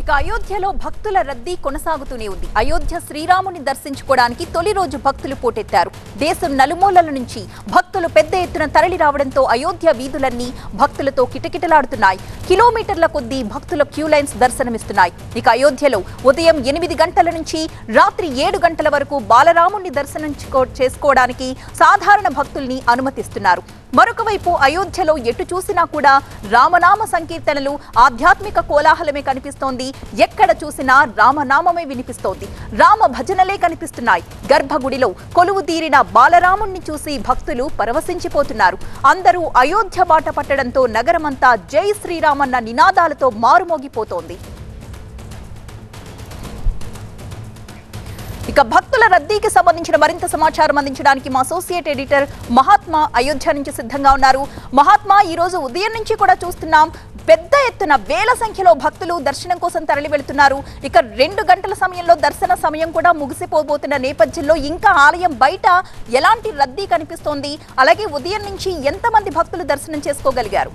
ఇక అయోధ్యలో భక్తుల రద్దీ కొనసాగుతూనే ఉంది. అయోధ్య శ్రీరాముని దర్శించుకోవడానికి తొలి రోజు భక్తులు పోటెత్తారు. దేశం నలుమూలల నుంచి భక్తులు పెద్ద ఎత్తున తరలి రావడంతో అయోధ్య వీధులన్నీ భక్తులతో కిటకిటలాడుతున్నాయి. కిలోమీటర్ల కొద్దీ భక్తుల క్యూ లైన్స్ దర్శనమిస్తున్నాయి. ఇక అయోధ్యలో ఉదయం 8 గంటల నుంచి రాత్రి 7 గంటల వరకు బాలరాముని దర్శనం చేసుకోవడానికి సాధారణ భక్తుల్ని అనుమతిస్తున్నారు. మరొక వైపు అయోధ్యలో ఎటు చూసినా కూడా రామనామ సంకీర్తనలు, ఆధ్యాత్మిక కోలాహలమే కనిపిస్తోంది. ఎక్కడ చూసినా రామనామమే వినిపిస్తోంది. రామ భజనలే కనిపిస్తున్నాయి. గర్భగుడిలో కొలువు తీరిన బాలరాముణ్ణి చూసి భక్తులు పరవశించిపోతున్నారు. అందరూ అయోధ్య బాట పట్టడంతో నగరమంతా జై శ్రీరామన్న నినాదాలతో మారుమోగిపోతోంది. ఇక భక్తుల రద్దీకి సంబంధించిన మరింత సమాచారం అందించడానికి మా అసోసియేట్ ఎడిటర్ మహాత్మా అయోధ్య నుంచి సిద్ధంగా ఉన్నారు. మహాత్మా, ఈ రోజు ఉదయం నుంచి కూడా చూస్తున్నాం పెద్ద ఎత్తున వేల సంఖ్యలో భక్తులు దర్శనం కోసం తరలి వెళ్తున్నారు. ఇక 2 గంటల సమయంలో దర్శన సమయం కూడా ముగిసిపోబోతున్న నేపథ్యంలో ఇంకా ఆలయం బయట ఎలాంటి రద్దీ కనిపిస్తోంది? అలాగే ఉదయం నుంచి ఎంతమంది భక్తులు దర్శనం చేసుకోగలిగారు?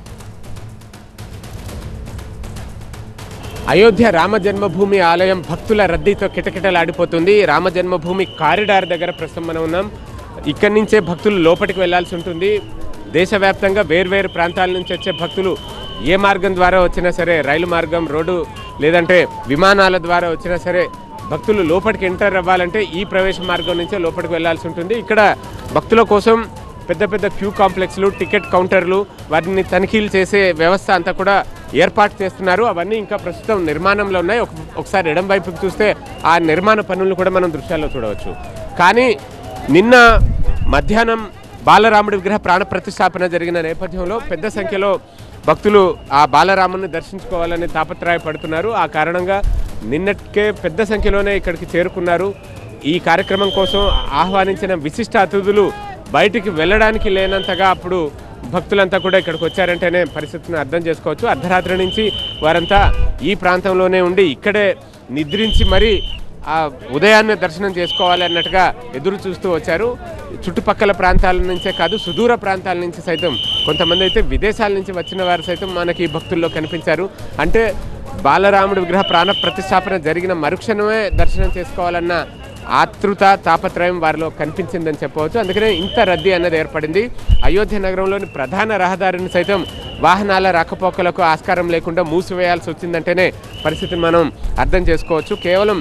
అయోధ్య రామ జన్మభూమి ఆలయం భక్తుల రద్దీతో కిటకిటలాడిపోతుంది. రామ జన్మభూమి కారిడార్ దగ్గర ప్రస్తుతం మనం ఉన్నాం. ఇక్కడి నుంచే భక్తులు లోపలికి వెళ్లాల్సి ఉంటుంది. దేశవ్యాప్తంగా వేర్వేరు ప్రాంతాల నుంచి వచ్చే భక్తులు ఏ మార్గం ద్వారా వచ్చినా సరే, రైలు మార్గం, రోడ్డు లేదంటే విమానాల ద్వారా వచ్చినా సరే, భక్తులు లోపలికి ఎంటర్ అవ్వాలంటే ఈ ప్రవేశ మార్గం నుంచే లోపలికి వెళ్లాల్సి ఉంటుంది. ఇక్కడ భక్తుల కోసం పెద్ద పెద్ద క్యూ కాంప్లెక్స్లు, టికెట్ కౌంటర్లు, వాటిని తనిఖీలు చేసే వ్యవస్థ అంతా కూడా ఏర్పాటు చేస్తున్నారు. అవన్నీ ఇంకా ప్రస్తుతం నిర్మాణంలో ఉన్నాయి. ఒకసారి ఎడం వైపుకి చూస్తే ఆ నిర్మాణ పనులను కూడా మనం దృశ్యాల్లో చూడవచ్చు. కానీ నిన్న మధ్యాహ్నం బాలరాముడి విగ్రహ ప్రాణ ప్రతిష్టాపన జరిగిన నేపథ్యంలో పెద్ద సంఖ్యలో భక్తులు ఆ బాలరాముని దర్శించుకోవాలని తాపత్రయపడుతున్నారు. ఆ కారణంగా నిన్నటికే పెద్ద సంఖ్యలోనే ఇక్కడికి చేరుకున్నారు. ఈ కార్యక్రమం కోసం ఆహ్వానించిన విశిష్ట అతిథులు బయటికి వెళ్ళడానికి లేనంతగా అప్పుడు భక్తులంతా కూడా ఇక్కడికి వచ్చారంటేనే పరిస్థితిని అర్థం చేసుకోవచ్చు. అర్ధరాత్రి నుంచి వారంతా ఈ ప్రాంతంలోనే ఉండి ఇక్కడే నిద్రించి మరీ ఆ ఉదయాన్నే దర్శనం చేసుకోవాలి అన్నట్టుగా ఎదురు చూస్తూ వచ్చారు. చుట్టుపక్కల ప్రాంతాల నుంచే కాదు, సుదూర ప్రాంతాల నుంచి సైతం కొంతమంది అయితే విదేశాల నుంచి వచ్చిన వారు సైతం మనకి ఈ భక్తుల్లో కనిపించారు. అంటే బాలరాముడి విగ్రహ ప్రాణ ప్రతిష్టాపన జరిగిన మరుక్షణమే దర్శనం చేసుకోవాలన్న ఆతృత, తాపత్రయం వారిలో కనిపించిందని చెప్పవచ్చు. అందుకనే ఇంత రద్దీ అన్నది ఏర్పడింది. అయోధ్య నగరంలోని ప్రధాన రహదారిని సైతం వాహనాల రాకపోకలకు ఆస్కారం లేకుండా మూసివేయాల్సి వచ్చిందంటేనే పరిస్థితిని మనం అర్థం చేసుకోవచ్చు. కేవలం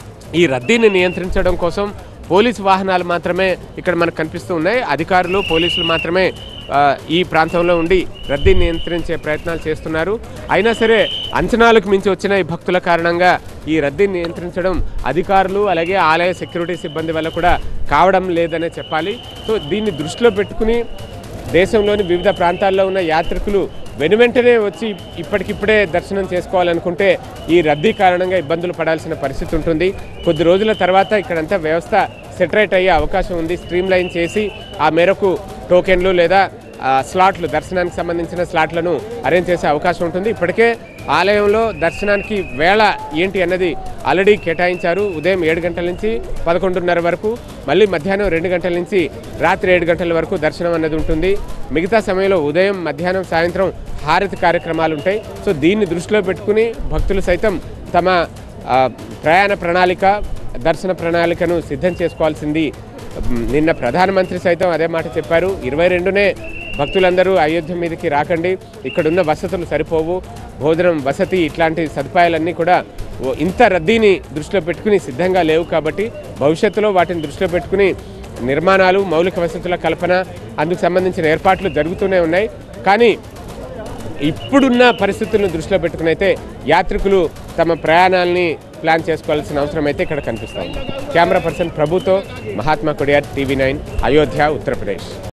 ఈ రద్దీని నియంత్రించడం కోసం పోలీసు వాహనాలు మాత్రమే ఇక్కడ మనకు కనిపిస్తూ ఉన్నాయి. అధికారులు, పోలీసులు మాత్రమే ఈ ప్రాంతంలో ఉండి రద్దీని నియంత్రించే ప్రయత్నాలు చేస్తున్నారు. అయినా సరే అంచనాలకు మించి వచ్చిన ఈ భక్తుల కారణంగా ఈ రద్దీని నియంత్రించడం అధికారులు అలాగే ఆలయ సెక్యూరిటీ సిబ్బంది వల్ల కూడా కావడం లేదనే చెప్పాలి. సో దీన్ని దృష్టిలో పెట్టుకుని దేశంలోని వివిధ ప్రాంతాల్లో ఉన్న యాత్రికులు వెనువెంటనే వచ్చి ఇప్పటికిప్పుడే దర్శనం చేసుకోవాలనుకుంటే ఈ రద్దీ కారణంగా ఇబ్బందులు పడాల్సిన పరిస్థితి ఉంటుంది. కొద్ది రోజుల తర్వాత ఇక్కడంతా వ్యవస్థ సెటరేట్ అయ్యే అవకాశం ఉంది. స్ట్రీమ్ లైన్ చేసి ఆ మేరకు టోకెన్లు లేదా స్లాట్లు, దర్శనానికి సంబంధించిన స్లాట్లను అరేంజ్ చేసే అవకాశం ఉంటుంది. ఇప్పటికే ఆలయంలో దర్శనానికి వేళ ఏంటి అన్నది ఆల్రెడీ కేటాయించారు. ఉదయం 7 గంటల నుంచి 11:30 వరకు, మళ్ళీ మధ్యాహ్నం 2 గంటల నుంచి రాత్రి 7 గంటల వరకు దర్శనం అన్నది ఉంటుంది. మిగతా సమయంలో ఉదయం, మధ్యాహ్నం, సాయంత్రం హారతి కార్యక్రమాలు ఉంటాయి. సో దీన్ని దృష్టిలో పెట్టుకుని భక్తులు సైతం తమ ప్రయాణ ప్రణాళిక, దర్శన ప్రణాళికను సిద్ధం చేసుకోవాల్సింది. నిన్న ప్రధానమంత్రి సైతం అదే మాట చెప్పారు. 22నే భక్తులందరూ అయోధ్య మీదకి రాకండి, ఇక్కడున్న వసతులు సరిపోవు, భోజనం, వసతి ఇట్లాంటి సదుపాయాలన్నీ కూడా ఇంత రద్దీని దృష్టిలో పెట్టుకుని సిద్ధంగా లేవు. కాబట్టి భవిష్యత్తులో వాటిని దృష్టిలో పెట్టుకుని నిర్మాణాలు, మౌలిక వసతుల కల్పన, అందుకు సంబంధించిన ఏర్పాట్లు జరుగుతూనే ఉన్నాయి. కానీ ఇప్పుడున్న పరిస్థితులను దృష్టిలో పెట్టుకుని అయితే యాత్రికులు తమ ప్రయాణాలని ప్లాన్ చేసుకోవాల్సిన అవసరం అయితే ఇక్కడ కనిపిస్తుంది. కెమెరా పర్సన్ ప్రభుతో మహాత్మా కొడియార్, TV9, అయోధ్య, ఉత్తరప్రదేశ్.